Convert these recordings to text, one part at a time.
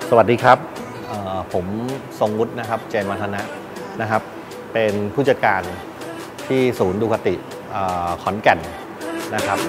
สวัสดีครับผมทรงวุฒินะครับเจนวัฒนะนะครับเป็นผู้จัดการที่ศูนย์ดูคติขอนแก่นนะครับ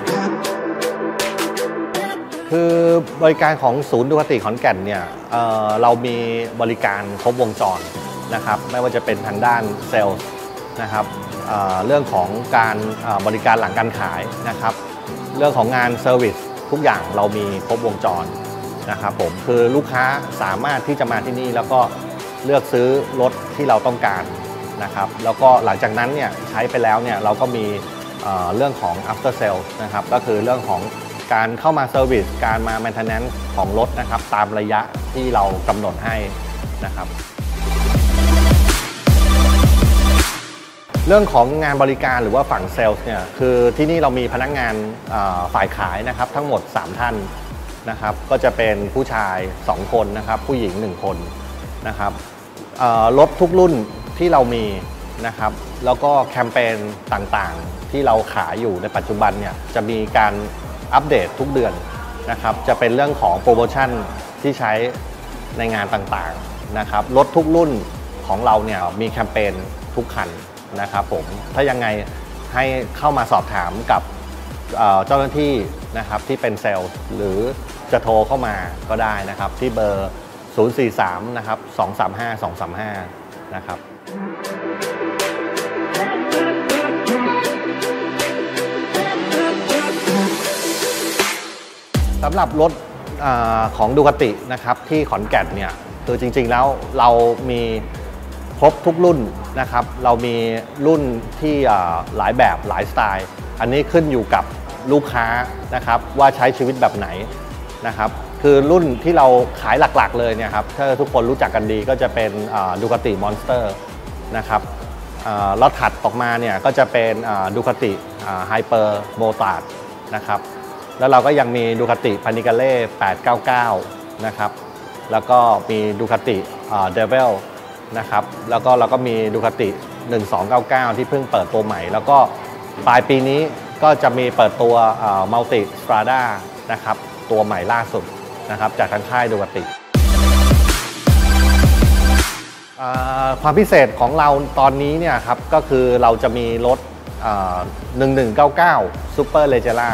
คือบริการของศูนย์ดูคติขอนแก่นเนี่ยเรามีบริการครบวงจรนะครับไม่ว่าจะเป็นทางด้านเซลล์นะครับเรื่องของการบริการหลังการขายนะครับเรื่องของงานเซอร์วิสทุกอย่างเรามีครบวงจรนะครับผมคือลูกค้าสามารถที่จะมาที่นี่แล้วก็เลือกซื้อรถที่เราต้องการนะครับแล้วก็หลังจากนั้นเนี่ยใช้ไปแล้วเนี่ยเราก็มีเรื่องของ after sale นะครับก็คือเรื่องของการเข้ามาเซอร์วิสการมา maintenance ของรถนะครับตามระยะที่เรากำหนดให้นะครับเรื่องของงานบริการหรือว่าฝั่งเซลล์เนี่ยคือที่นี่เรามีพนักงานฝ่ายขายนะครับทั้งหมด3ท่านนะครับก็จะเป็นผู้ชาย2คนนะครับผู้หญิง1คนนะครับรถทุกรุ่นที่เรามีนะครับแล้วก็แคมเปญต่างๆที่เราขายอยู่ในปัจจุบันเนี่ยจะมีการอัปเดตทุกเดือนนะครับจะเป็นเรื่องของโปรโมชั่นที่ใช้ในงานต่างๆนะครับรถทุกรุ่นของเราเนี่ยมีแคมเปญทุกคันนะครับผมถ้ายังไงให้เข้ามาสอบถามกับเจ้าหน้าที่นะครับที่เป็นเซลล์หรือจะโทรเข้ามาก็ได้นะครับที่เบอร์ 043 นะครับ 235 235 นะครับสำหรับรถของดูคตินะครับที่ขอนแก่นเนี่ยคือจริงๆแล้วเรามีครบทุกรุ่นนะครับเรามีรุ่นที่หลายแบบหลายสไตล์อันนี้ขึ้นอยู่กับลูกค้านะครับว่าใช้ชีวิตแบบไหนนะครับคือรุ่นที่เราขายหลักๆเลยเนี่ยครับถ้าทุกคนรู้จักกันดีก็จะเป็นดูคติมอนสเตอร์นะครับแล้วถัดออกมาเนี่ยก็จะเป็นดูคติไฮเปอร์โมตาร์ดนะครับแล้วเราก็ยังมีดูคติพานิกาเล่899นะครับแล้วก็มีดูคติเดวิลนะครับแล้วก็เราก็มีดูคติ1299ที่เพิ่งเปิดตัวใหม่แล้วก็ปลายปีนี้ก็จะมีเปิดตัวมัลติสตราด้านะครับตัวใหม่ล่าสุดนะครับจากทางค่ายดูคติความพิเศษของเราตอนนี้เนี่ยครับก็คือเราจะมีรถ1199 Super Leggera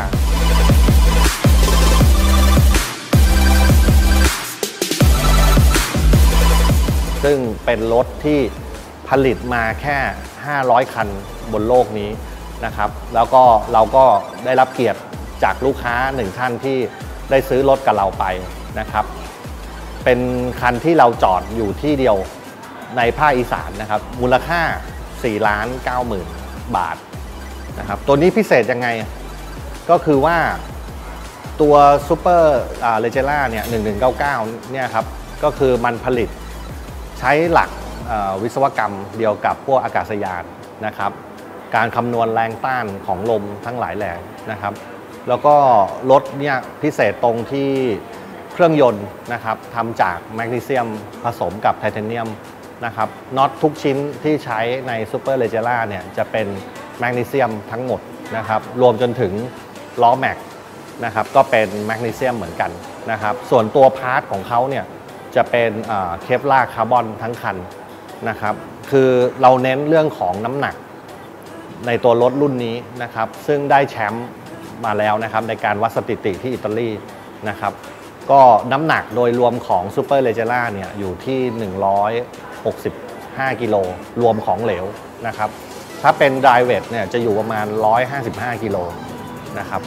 ซึ่งเป็นรถที่ผลิตมาแค่500คันบนโลกนี้นะครับแล้วก็เราก็ได้รับเกียรติจากลูกค้า1ท่านที่ได้ซื้อรถกับเราไปนะครับเป็นคันที่เราจอดอยู่ที่เดียวในภาคอีสานนะครับมูลค่า 4,90,000 บาทนะครับตัวนี้พิเศษยังไงก็คือว่าตัว Super Leggera เนี่ย1199เนี่ยครับก็คือมันผลิตใช้หลักวิศวกรรมเดียวกับพวกอากาศยานนะครับการคำนวณแรงต้านของลมทั้งหลายแหล่นะครับแล้วก็รถเนี่ยพิเศษตรงที่เครื่องยนต์นะครับทำจากแมกนีเซียมผสมกับไทเทเนียมนะครับน็อตทุกชิ้นที่ใช้ใน Super Leggera เนี่ยจะเป็นแมกนีเซียมทั้งหมดนะครับรวมจนถึงล้อแม็กนะครับก็เป็นแมกนีเซียมเหมือนกันนะครับส่วนตัวพาร์ทของเขาเนี่ยจะเป็นเคปลาร์คาร์บอนทั้งคันนะครับคือเราเน้นเรื่องของน้ำหนักในตัวรถรุ่นนี้นะครับซึ่งได้แชมป์มาแล้วนะครับในการวัดสถิติที่อิตาลีนะครับก็น้ำหนักโดยรวมของ Super Leggera เนี่ยอยู่ที่165กิโลรวมของเหลวนะครับถ้าเป็น Dry Weight เนี่ยจะอยู่ประมาณ155กิโลนะครับ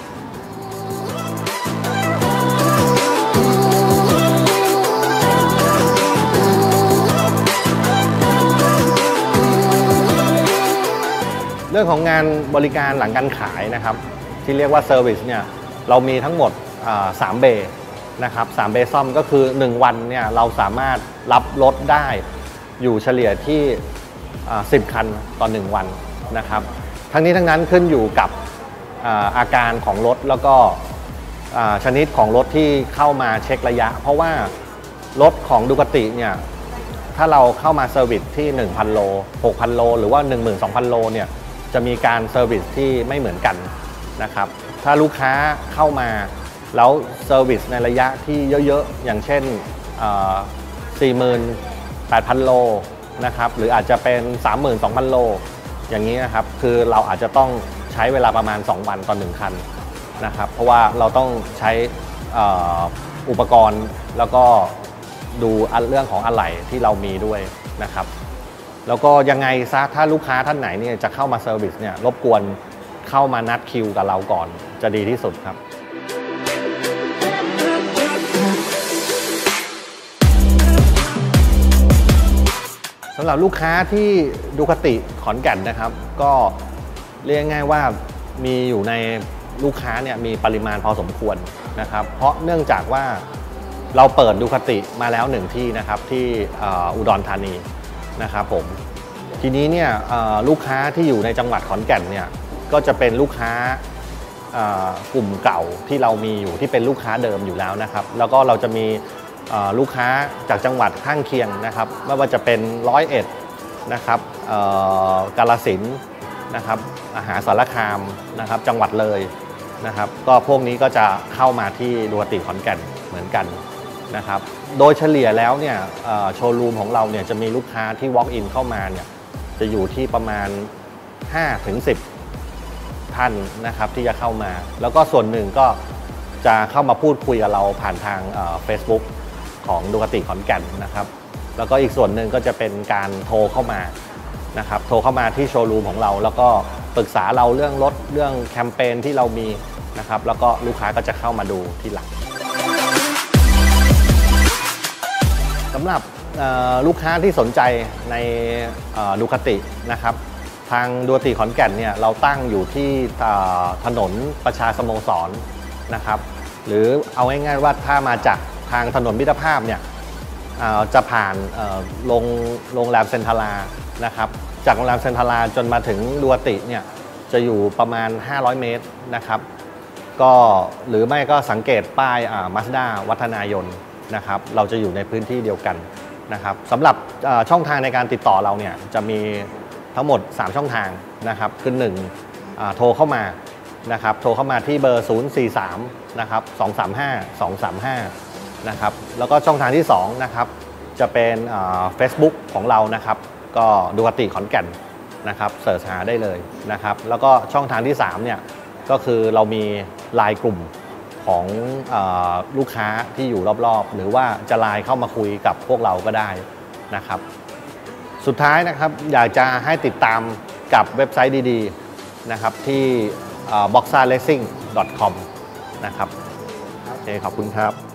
เรื่องของงานบริการหลังการขายนะครับที่เรียกว่าเซอร์วิสเนี่ยเรามีทั้งหมด3เบย์นะครับ3เบย์ซ่อมก็คือ1วันเนี่ยเราสามารถรับรถได้อยู่เฉลี่ยที่10คันต่อ1วันนะครับทั้งนี้ทั้งนั้นขึ้นอยู่กับอาการของรถแล้วก็ชนิดของรถที่เข้ามาเช็คระยะเพราะว่ารถของดูคติเนี่ยถ้าเราเข้ามาเซอร์วิสที่ 1,000 โล 6,000 โลหรือว่า 12,000 โลเนี่ยจะมีการเซอร์วิสที่ไม่เหมือนกันนะครับถ้าลูกค้าเข้ามาแล้วเซอร์วิสในระยะที่เยอะๆอย่างเช่น 48,000 โลนะครับหรืออาจจะเป็น 32,000 โลอย่างนี้นะครับคือเราอาจจะต้องใช้เวลาประมาณ2 วันต่อ1 คันนะครับเพราะว่าเราต้องใช้อุปกรณ์แล้วก็ดูเรื่องของอะไหล่ที่เรามีด้วยนะครับแล้วก็ยังไงซะถ้าลูกค้าท่านไหนเนี่ยจะเข้ามาเซอร์วิสเนี่ยรบกวนเข้ามานัดคิวกับเราก่อนจะดีที่สุดครับสำหรับลูกค้าที่ดูคติขอนแก่นนะครับก็เรียกง่ายว่ามีอยู่ในลูกค้าเนี่ยมีปริมาณพอสมควรนะครับเพราะเนื่องจากว่าเราเปิดดูคติมาแล้ว1 ที่นะครับที่อุดรธานีนะครับผมทีนี้เนี่ยลูกค้าที่อยู่ในจังหวัดขอนแก่นเนี่ยก็จะเป็นลูกค้ากลุ่มเก่าที่เรามีอยู่ที่เป็นลูกค้าเดิมอยู่แล้วนะครับแล้วก็เราจะมีลูกค้าจากจังหวัดข้างเคียงนะครับไม่ว่าจะเป็น101นะครับกาฬสินธุ์นะครับมหาสารคามนะครับจังหวัดเลยนะครับก็พวกนี้ก็จะเข้ามาที่ดูคติขอนแก่นเหมือนกันนะครับโดยเฉลี่ยแล้วเนี่ยโชว์รูมของเราเนี่ยจะมีลูกค้าที่ walk in เข้ามาเนี่ยจะอยู่ที่ประมาณ 5-10 ท่านนะครับที่จะเข้ามาแล้วก็ส่วนหนึ่งก็จะเข้ามาพูดคุยกับเราผ่านทางFacebook ของดูคติขอนแก่นนะครับแล้วก็อีกส่วนหนึ่งก็จะเป็นการโทรเข้ามานะครับโทรเข้ามาที่โชว์รูมของเราแล้วก็ปรึกษาเราเรื่องรถเรื่องแคมเปญที่เรามีนะครับแล้วก็ลูกค้าก็จะเข้ามาดูที่หลังสำหรับลูกค้าที่สนใจในดูคตินะครับทางดูคติขอนแก่นเนี่ยเราตั้งอยู่ที่ถนนประชาสโมสรนะครับหรือเอาง่ายๆว่าถ้ามาจากทางถนนมิตรภาพเนี่ยจะผ่านโรงแรมเซ็นทรัลนะครับจากโรงแรมเซ็นทรัลจนมาถึงดูคติเนี่ยจะอยู่ประมาณ500 เมตรนะครับก็หรือไม่ก็สังเกตป้ายMazda วัฒนายนนะครับเราจะอยู่ในพื้นที่เดียวกันนะครับสำหรับช่องทางในการติดต่อเราเนี่ยจะมีทั้งหมด3 ช่องทางนะครับคือ1โทรเข้ามานะครับโทรเข้ามาที่เบอร์043นะครับ235 นะครับแล้วก็ช่องทางที่2นะครับจะเป็น Facebook ของเรานะครับก็ดูคติขอนแก่นนะครับเสิร์ชหาได้เลยนะครับแล้วก็ช่องทางที่3เนี่ยก็คือเรามีไลน์กลุ่มของลูกค้าที่อยู่รอบๆหรือว่าจะไลน์เข้ามาคุยกับพวกเราก็ได้นะครับสุดท้ายนะครับอยากจะให้ติดตามกับเว็บไซต์ดีๆนะครับที่boxarracing.com นะครับโอเคขอบคุณครับ